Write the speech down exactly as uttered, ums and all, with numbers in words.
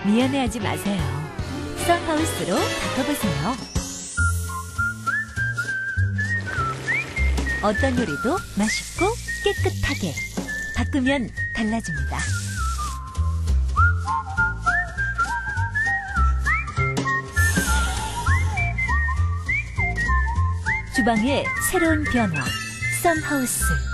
미안해하지 마세요. 썬하우스로 바꿔보세요. 어떤 요리도 맛있고 깨끗하게 바꾸면 달라집니다. 주방의 새로운 변화, 썬하우스.